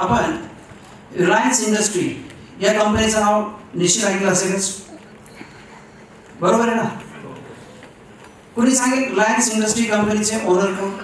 आपण Reliance industry या कंपनीचं नाव निश्चित ऐकलं असेलच, बरोबर आहे ना? कोणी सांगेल रिलायन्स इंडस्ट्री कंपनीचे ओनर कोण?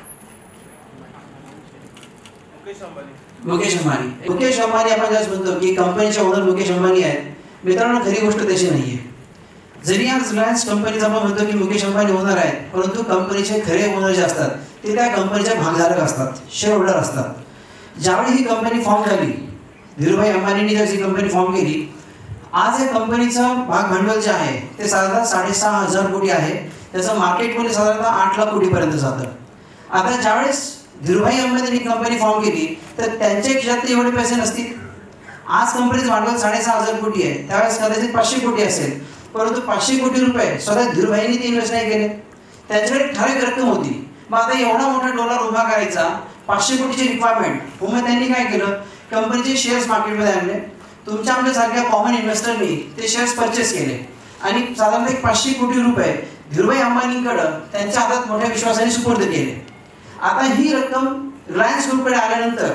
मुकेश अंबानी. मुकेश अंबानी आपण ज्यावेळेस म्हणतो की कंपनीचे ओनर मुकेश अंबानी आहेत, मित्रांनो खरी गोष्ट तशी नाहीये. जरी आज रिलायन्स कंपनीचा आपण म्हणतो की मुकेश अंबानी ओनर आहेत, परंतु कंपनीचे खरे ओनर जे असतात ते त्या कंपनीचे भागधारक असतात, शेअर होल्डर असतात. ज्यावेळी ही कंपनी फॉर्म झाली, धीरूभाई अंबानींनी जी कंपनी फॉर्म केली, आज या कंपनीचं भाग भांडवल जे आहे ते साधारणतः 6,500 कोटी आहे. त्याचं मार्केटमध्ये साधारणतः 8 लाख कोटीपर्यंत जातं. आता ज्यावेळेस धीरूभाई अंबानींनी कंपनी फॉर्म केली तर त्यांच्या खिशात एवढे पैसे नसतील. आज कंपनीचं भांडवल 6,500 कोटी आहे, त्यावेळेस कदाचित 500 कोटी असेल, परंतु 500 कोटी रुपये स्वतः धीरूभाईंनी ते इन्व्हेस्ट नाही केले. त्यांच्याकडे ठराविक रक्कम होती. मग आता एवढा मोठा डॉलर उभा करायचा, 500 कोटीची रिक्वायरमेंट, मग त्यांनी काय केलं, कंपनीचे शेअर्स मार्केटमध्ये आणले. तुमच्या आमच्यासारख्या कॉमन इन्व्हेस्टरनी ते शेअर्स परचेस केले आणि साधारणतः 500 कोटी रुपये धीरूभाई अंबानींकडं त्यांच्या हातात मोठ्या विश्वासाने सुपूर्द केले. आता ही रक्कम रिलायन्स ग्रुपकडे आल्यानंतर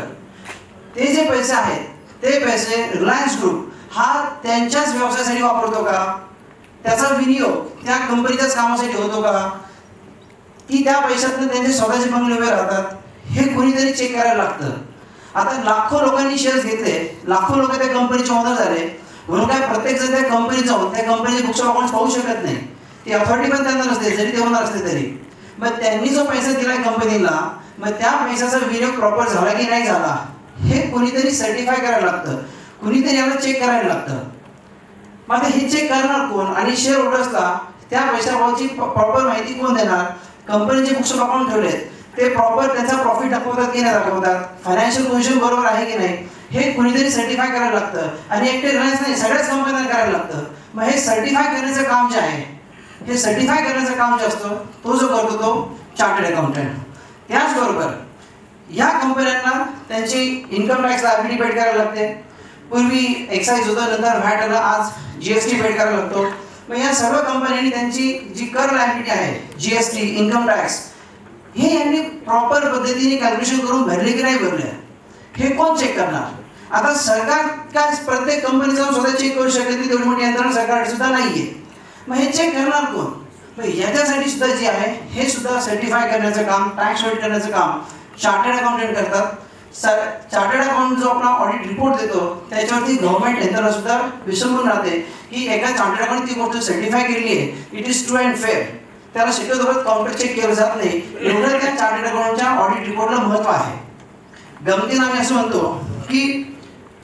ते जे पैसे आहेत ते पैसे रिलायन्स ग्रुप हा त्यांच्याच व्यवसायासाठी वापरतो का, त्याचा विनियोग त्या कंपनीच्याच कामासाठी होतो का, की त्या पैशातून त्यांचे स्वतःचे बंगले उभे राहतात, हे कोणीतरी चेक करायला लागतं. आता लाखो लोकांनी शेअर्स घेतले, लाखो लोक त्या कंपनीचे ओनर झाले, म्हणून काय प्रत्येक जण त्या कंपनीत जाऊन त्या कंपनीचे बुक्स ऑफ अकाउंट्स पाहू शकत नाही. ती अथॉरिटी पण त्यांना नसते, जरी ते ओनर असले तरी. मग त्यांनी जो पैसा दिलाय कंपनीला, मग त्या पैशाचा विनियोग प्रॉपर झाला की नाही झाला हे कोणीतरी सर्टिफाय करायला लागतं, कुणीतरी याला चेक करायला लागतं. मग आता हे चेक करणार कोण आणि शेअर होल्डर्सला त्या पैशाबाबतची प्रॉपर माहिती कोण देणार? कंपनीचे बुक्स ऑफ अकाउंट ठेवलेत, ते प्रॉपर त्याचा प्रॉफिट दाखवतात की नाही दाखवतात, फायनान्शियल पोझिशन बरोबर आहे की नाही, हे कोणीतरी सर्टिफाय करायला लागतं. आणि एकटे रिलायन्स नाही, सगळ्याच कंपन्यांना करायला लागतं. मग हे सर्टिफाय करण्याचं काम जे आहे, हे सर्टिफाय करण्याचं काम जे असतं तो जो करतो तो चार्टर्ड अकाउंटंट. त्याचबरोबर या कंपन्यांना त्यांची इन्कम टॅक्स लायबिलिटी पेड करायला लागते. पूर्वी एक्साईज होतं, नंतर व्हॅट आलं, आज GST पेड करायला लागतो. मग या सर्व कंपन्यांनी त्यांची जी कर लायबिलिटी आहे, GST, इन्कम टॅक्स, हे यांनी प्रॉपर पद्धतीने कॅल्क्युलेशन करून भरले की नाही भरले, हे कोण चेक करणार? आता सरकार काय प्रत्येक कंपनी जाऊन स्वतः चेक करू शकत नाही, तेवढी मोठी यंत्रणा सरकार सुद्धा नाहीये. मग हे चेक करणार कोण? मग याच्यासाठी सुद्धा जे आहे हे सुद्धा सर्टिफाय करण्याचं काम, टॅक्स ऑडिट करण्याचं काम चार्टर्ड अकाउंटंट करतात. चार्टर्ड अकाउंट जो आपला ऑडिट रिपोर्ट देतो त्याच्यावरती गव्हर्नमेंट यंत्रणा सुद्धा विसंबून राहते की एका चार्टर्ड अकाउंट ती गोष्ट सर्टिफाय केलेली आहे, it is true and fair, त्याला शक्यतो काउंटर चेक केलं जात नाही, एवढं त्या चार्टर्ड अकाउंटच्या ऑडिट रिपोर्टला महत्त्व आहे. गमतीनं आम्ही असं म्हणतो की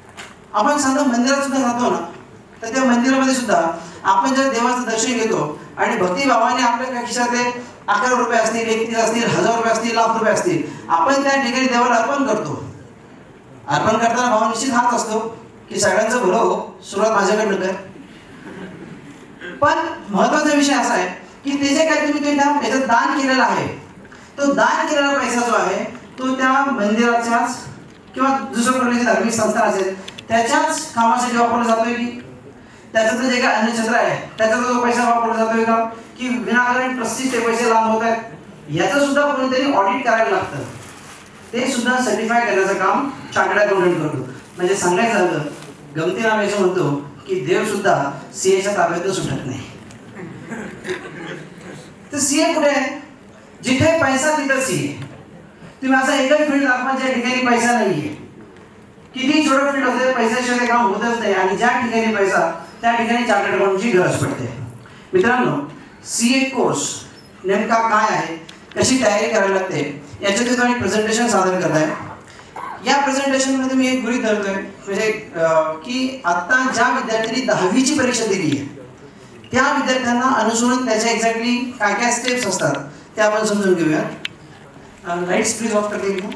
आपण साधं मंदिरात सुद्धा जातो ना, तर त्या मंदिरामध्ये सुद्धा आपण जर देवाचं दर्शन घेतो आणि भक्तिभावाने आपल्या खिशात 11 रुपये असतील, 31 असतील, 1000 रुपये असतील, लाख रुपये असतील, आपण त्या ठिकाणी देवाला अर्पण करतो. अर्पण करताना भाव निश्चित हाच असतो की सगळ्यांचं भलं हो, सुरुवात माझ्याकडनं कर. पण महत्वाचा विषय असा आहे की ते जे काय तुम्ही त्याचं दान केलेलं आहे, तो दान केलेला पैसा जो आहे तो त्या मंदिराच्याच किंवा दुसऱ्या प्रकारची धार्मिक संस्था असेल त्याच्याच कामासाठी वापरला जातोय की त्याचं जे काय अन्नछत्र आहे त्याचा जो पैसा वापरला जातोय का, की विनाकारण ट्रस्टीचे पैसे लांब होत आहेत, याचं सुद्धा कोणीतरी ऑडिट करायला लागतं. ते सुद्धा सर्टिफाय करण्याचं काम चार्टर्ड अकाउंटंट करतो. म्हणजे सांगायचं झालं, गमतीनं आम्ही असं म्हणतो की देव सुद्धा CAच्या ताब्यात सुटत नाही. तर CA कुठे आहे? जिथे पैसा तिथं CA. तुम्ही असा एकच फील्ड दाखवा ज्या ठिकाणी पैसा नाहीये. किती छोटं फील्ड होते, पैशाशिवाय काम होतच नाही, आणि ज्या ठिकाणी पैसा त्या ठिकाणी चार्टर्ड अकाउंटची गरज पडते. मित्रांनो, CA कोर्स नेमका काय आहे, कशी तयारी करावी लागते याच्यात तुम्ही प्रेझेंटेशन सादर करताय. या प्रेझेंटेशनमध्ये मी एक गृहीत धरतोय, म्हणजे की आता ज्या विद्यार्थ्यांनी 10वीची परीक्षा दिली आहे त्या विद्यार्थ्यांना अनुसरून त्याच्या एक्झॅक्टली काय काय स्टेप्स असतात ते आपण समजून घेऊया. लाईट्स प्लीज ऑफ करते मी.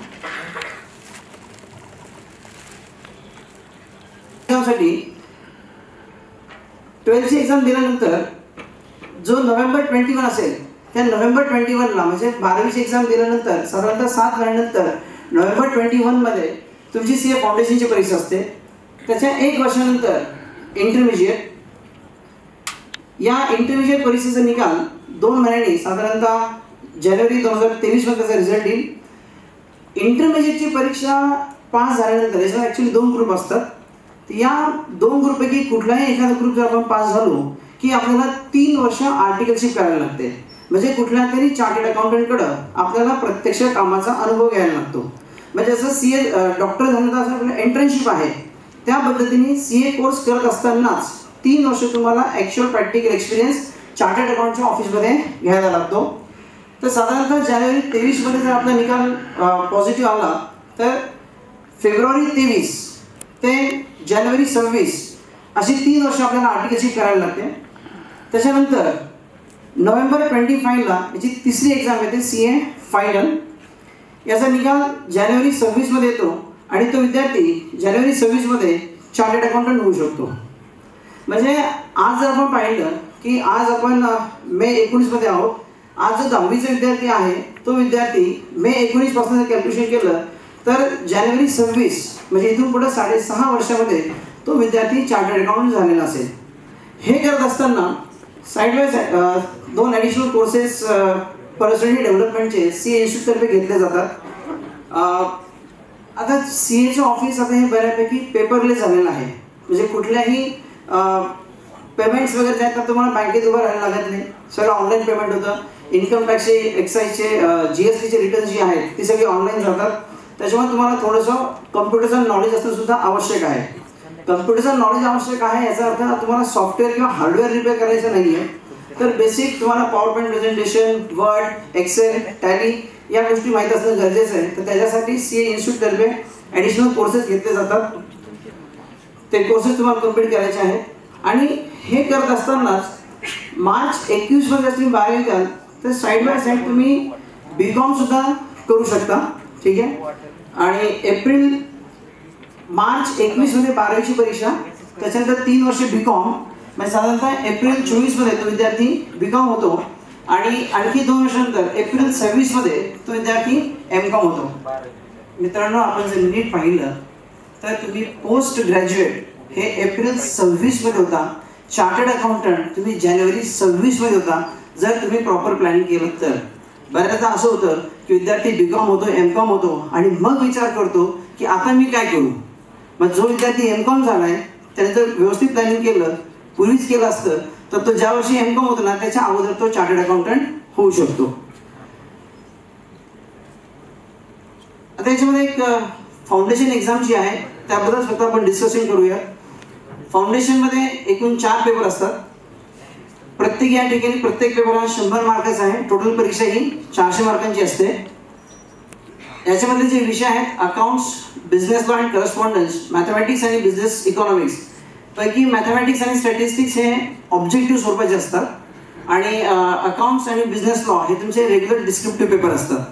साठी 12th एक्झाम दिल्यानंतर जो नोव्हेंबर 21 असेल त्या नोव्हेंबर 21ला म्हणजे 12वीची एक्झाम दिल्यानंतर साधारणतः 7 महिन्यानंतर नोव्हेंबर 21 मध्ये तुमची CA फाउंडेशनची परीक्षा असते. त्याच्या 1 वर्षानंतर इंटरमिजिएट. या इंटरमिजिएट परीक्षेचा निकाल 2 महिन्यांनी साधारणतः जानेवारी 2023 मध्ये त्याचा रिझल्ट येईल. इंटरमिजिएटची परीक्षा पास झाल्यानंतर याच्यात ॲक्च्युली 2 ग्रुप असतात. या 2 ग्रुपपैकी कुठलाही एखादा ग्रुप जर आपण पास झालो की आपल्याला 3 वर्ष आर्टिकलशिप करायला लागते. म्हणजे कुठल्या तरी चार्टर्ड अकाउंटंटकडं आपल्याला प्रत्यक्ष कामाचा अनुभव घ्यायला लागतो. म्हणजे जसं CA डॉक्टर झालं तर असं आपल्याला एंट्रन्शिप आहे, त्या पद्धतीने CA कोर्स करत असतानाच 3 वर्ष तुम्हाला ॲक्च्युअल प्रॅक्टिकल एक्सपिरियन्स चार्टर्ड अकाउंटच्या ऑफिसमध्ये घ्यायला लागतो. तर साधारणतः जानेवारी 23 मध्ये जर आपला निकाल पॉझिटिव्ह आला तर फेब्रुवारी 23 ते जानेवारी 26 अशी 3 वर्ष आपल्याला आर्टिकलशिप करायला लागते. त्याच्यानंतर नोव्हेंबर 25 ला याची तिसरी एक्झाम येते CA फायनल. याचा निकाल जानेवारी 26 मध्ये येतो आणि तो विद्यार्थी जानेवारी 26 मध्ये चार्टर्ड अकाउंटंट होऊ शकतो. म्हणजे आज जर आपण पाहिलं की आज आपण मे 19 मध्ये आहोत, आज जो 10वीचा विद्यार्थी आहे तो विद्यार्थी मे 19 पासून जर कॅल्क्युलेशन केलं तर जानेवारी 26 म्हणजे इथून पुढे 6.5 वर्षामध्ये तो विद्यार्थी चार्टर्ड अकाउंटंट झालेला असेल. हे करत असताना side by side 2 additional courses personality डेव्हलपमेंटचे CA इन्स्टिट्यूटतर्फे घेतले जातात. आता CAचं ऑफिस आता हे बऱ्यापैकी पेपरलेस झालेलं आहे. म्हणजे कुठल्याही पेमेंट्स वगैरे जे आहेत तर तुम्हाला बँकेत उभं राहायला लागत नाही, सगळं ऑनलाईन पेमेंट होतं. इन्कम टॅक्सचे, एक्साईजचे, GSTचे रिटर्न्स जे आहेत ती सगळी ऑनलाईन जातात. त्याच्यामुळे तुम्हाला थोडंसं कम्प्युटरचं नॉलेज असणं सुद्धा आवश्यक आहे. कम्प्युटरचं नॉलेज आवश्यक आहे याचा अर्थ तुम्हाला सॉफ्टवेअर किंवा हार्डवेअर रिपेअर करायचं नाही आहे, तर बेसिक तुम्हाला power point presentation, Word, Excel, Tally या गोष्टी माहीत असणं गरजेचं आहे. तर त्याच्यासाठी CA इन्स्टिट्यूटतर्फे ॲडिशनल कोर्सेस घेतले जातात. ते कोर्सेस तुम्हाला कम्प्लीट करायचे आहेत. आणि हे करत असतानाच मार्च 21 मध्ये जर तुम्ही 12वी द्याल तर साईड बाय साईड तुम्ही BCom सुद्धा करू शकता. ठीक आहे. आणि मार्च 21 मध्ये 12वीची परीक्षा, त्याच्यानंतर 3 वर्ष BCom, म्हणजे साधारणतः एप्रिल 24 मध्ये तो विद्यार्थी BCom होतो आणि आणखी 2 वर्षानंतर एप्रिल 26 मध्ये तो विद्यार्थी MCom होतो. मित्रांनो, आपण जर नीट पाहिलं तर तुम्ही पोस्ट ग्रॅज्युएट हे एप्रिल 26 मध्ये होता, चार्टर्ड अकाउंटंट तुम्ही जानेवारी 26 मध्ये होता. जर तुम्ही प्रॉपर प्लॅनिंग केलं तर. बऱ्याचदा असं होतं की विद्यार्थी BCom होतो, MCom होतो आणि मग विचार करतो की आता मी काय करू. मग जो विद्यार्थी MCom झालाय त्याने जर व्यवस्थित प्लॅनिंग केलं, पूर्वीच केलं असतं तर तो ज्या वर्षी MCom होतो ना त्याच्या अगोदर तो चार्टर्ड अकाउंटंट होऊ शकतो. आता याच्यामध्ये एक फाउंडेशन एक्झाम जी आहे त्याबद्दल स्वतः आपण डिस्कशन करूया. फाउंडेशनमध्ये एकूण 4 पेपर असतात. प्रत्येक या ठिकाणी प्रत्येक पेपर हा 100 मार्काचा आहे. टोटल परीक्षा ही 400 मार्कांची असते. याच्यामधले जे विषय आहेत accounts, business law and correspondence, mathematics आणि बिझनेस इकॉनॉमिक्स पैकी मॅथमॅटिक्स आणि स्टॅटिस्टिक्स हे ऑब्जेक्टिव्ह स्वरूपाचे असतात आणि अकाउंट्स आणि बिझनेस लॉ हे तुमचे रेग्युलर डिस्क्रिप्टिव्ह पेपर असतात.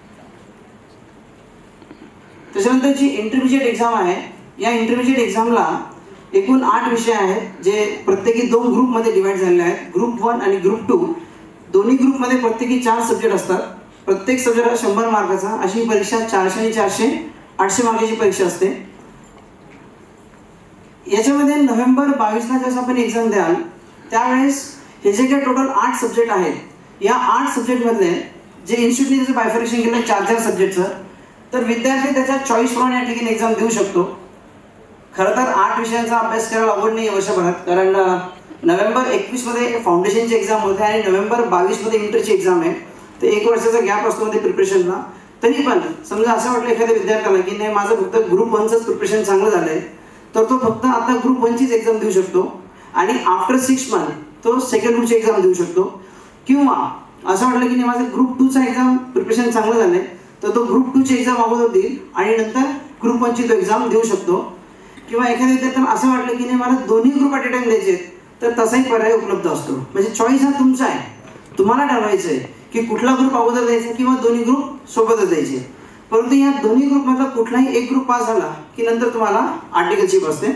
त्याच्यानंतर जी इंटरमिजिएट एक्झाम आहे, या इंटरमिजिएट एक्झामला एकूण 8 विषय आहेत जे प्रत्येकी 2 ग्रुपमध्ये डिवाइड झालेले आहेत. ग्रुप 1 आणि ग्रुप 2. दोन्ही ग्रुपमध्ये प्रत्येकी 4 सब्जेक्ट असतात. प्रत्येक सब्जेक्ट हा 100 मार्काचा. अशी परीक्षा 400 आणि 400 800 मार्काची परीक्षा असते. याच्यामध्ये नोव्हेंबर 22 ला जसं आपण एक्झाम द्याल त्यावेळेस हे जे काही टोटल 8 सब्जेक्ट आहेत, या 8 सब्जेक्टमधले जे इन्स्टिट्यूटने जसं बायफरेशन केलं 4-4 सब्जेक्टचं, तर विद्यार्थी त्याच्या चॉईसप्रमाणे या ठिकाणी एक्झाम देऊ शकतो. खरं तर 8 विषयांचा अभ्यास करायला आवड नाही वर्षभरात, कारण नोव्हेंबर 21 मध्ये फाउंडेशनची एक्झाम होते आणि नोव्हेंबर 22 मध्ये इंटरची एक्झाम आहे. तर 1 वर्षाचा गॅप असतो मध्ये प्रिपरेशनला. तरी पण समजा असं वाटलं एखाद्या विद्यार्थ्याला की नाही माझं फक्त ग्रुप 1चंच प्रिपरेशन चांगलं झालंय, तर तो फक्त आता ग्रुप 1चीच एक्झाम देऊ शकतो आणि आफ्टर 6 मंथ तो सेकंड ग्रुपची एक्झाम देऊ शकतो. किंवा असं वाटलं की नाही माझं ग्रुप 2चा एक्झाम प्रिपरेशन चांगलं झालंय, तर तो ग्रुप 2ची एक्झाम अगोदर देईल आणि नंतर ग्रुप 1ची तो एक्झाम देऊ शकतो. किंवा एखाद्या विद्यार्थ्यांना असं वाटलं की नाही मला दोन्ही ग्रुप अट अ टाइम द्यायचे, तर तसाही पर्याय उपलब्ध असतो. म्हणजे चॉईस हा तुमचा आहे, तुम्हाला ठरवायचं आहे की कुठला ग्रुप अगोदर द्यायचा किंवा दोन्ही ग्रुप सोबतच द्यायचे. परंतु या दोन्ही ग्रुपमधला कुठलाही एक ग्रुप पास झाला की नंतर तुम्हाला आर्टिकलशिप असते.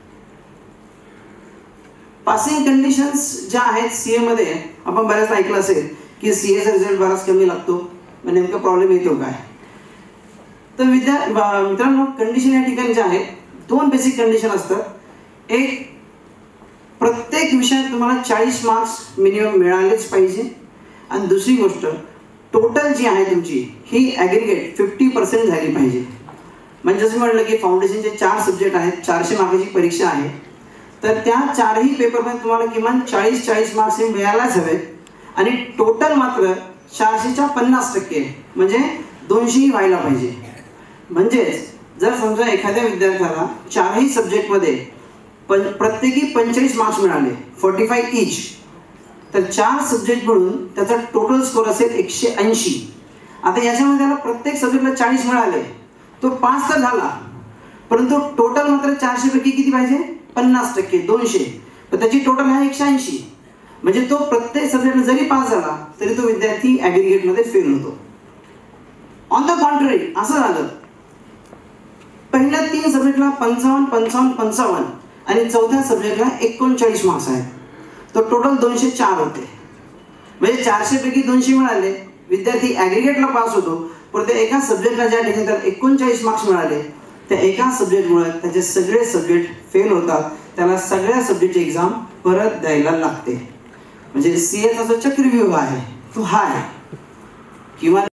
पासिंग कंडिशन्स ज्या आहेत CA मध्ये आपण बऱ्याच ऐकलं असेल की CAचा रिझल्ट बराच कमी लागतो, मग नेमका प्रॉब्लेम येतो काय. तर मित्रांनो, कंडिशन या ठिकाणी ज्या आहेत 2 बेसिक कंडिशन असतात. एक, प्रत्येक विषयात तुम्हाला 40 मार्क्स मिनिमम मिळालेच पाहिजे. आणि दुसरी गोष्ट, टोटल जी आहे तुमची ही ॲग्रिगेट 50% झाली पाहिजे. म्हणजे जसं म्हटलं की फाउंडेशनचे 4 सब्जेक्ट आहेत, 400 मार्काची परीक्षा आहे, तर त्या 4ही पेपरमध्ये तुम्हाला किमान 40 मार्क्स हे मिळायलाच हवेत आणि टोटल मात्र 400च्या 50% म्हणजे 200 व्हायला पाहिजे. म्हणजेच जर समजा एखाद्या विद्यार्थ्याला 4ही सब्जेक्टमध्ये प्रत्येकी 45 मार्क्स मिळाले, 45 ईच, तर 4 सब्जेक्ट मिळून त्याचा टोटल स्कोर असेल 180. आता याच्यामध्ये त्याला प्रत्येक सब्जेक्टला 40 मिळाले, तो पास तर झाला, परंतु टोटल मात्र 400 पैकी किती पाहिजे? 50%, 200. तर त्याची टोटल आहे 180. म्हणजे तो प्रत्येक सब्जेक्टला जरी पास झाला तरी तो विद्यार्थी ॲग्रिगेटमध्ये फेल होतो. ऑन द कॉन्ट्ररी असं झालं, पहिल्या 3 सब्जेक्टला 55 आणि चौथ्या सब्जेक्टला 39 मार्क्स आहेत, तर टोटल 204 होते. म्हणजे 400 पैकी 200 मिळाले, विद्यार्थी ॲग्रिगेटला पास होतो, पण त्या एका सब्जेक्टला ज्या ठिकाणी त्याला 39 मार्क्स मिळाले, त्या एका सब्जेक्टमुळे त्याचे सगळे सब्जेक्ट फेल होतात, त्याला सगळ्या सब्जेक्टची एक्झाम परत द्यायला लागते. म्हणजे सीएचा जो चक्रव्यूह आहे तो हा आहे. किंवा